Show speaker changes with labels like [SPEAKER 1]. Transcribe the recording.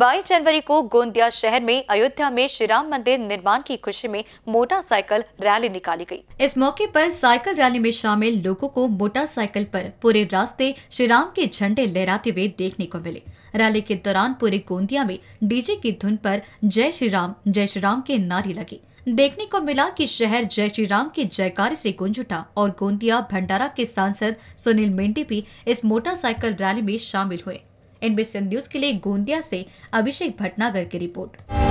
[SPEAKER 1] 22 जनवरी को गोंदिया शहर में अयोध्या में श्री राम मंदिर निर्माण की खुशी में मोटरसाइकिल रैली निकाली गई।
[SPEAKER 2] इस मौके पर साइकिल रैली में शामिल लोगों को मोटरसाइकिल पर पूरे रास्ते श्री राम के झंडे लहराते हुए देखने को मिले। रैली के दौरान पूरे गोंदिया में डीजे की धुन पर जय श्री राम के नारे लगे। देखने को मिला कि शहर जय श्री राम के जयकारे से गूंज उठा और गोंदिया भंडारा के सांसद सुनील मेंढे भी इस मोटरसाइकिल रैली में शामिल हुए। NBC न्यूज के लिए गोंदिया से अभिषेक भटनागर की रिपोर्ट।